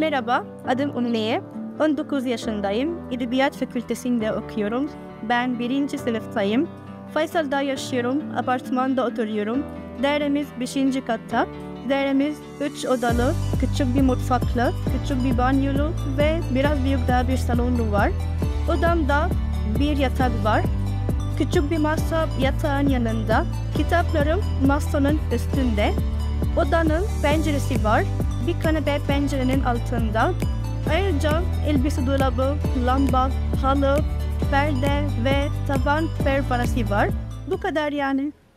Merhaba, adım Umniye. 19 yaşındayım. Edebiyat Fakültesinde okuyorum. Ben 1. sınıftayım. Faysal'da yaşıyorum. Apartmanda oturuyorum. Dairemiz 5. katta. Dairemiz 3 odalı, küçük bir mutfaklı, küçük bir banyolu ve biraz büyük daha bir salonu var. Odamda bir yatak var. Küçük bir masa yatağın yanında. Kitaplarım masanın üstünde. Odanın penceresi var. Bir kanepe pencerenin altında. Ayrıca elbise dolabı, lamba, halı, perde ve tavan pervanesi var. Bu kadar yani.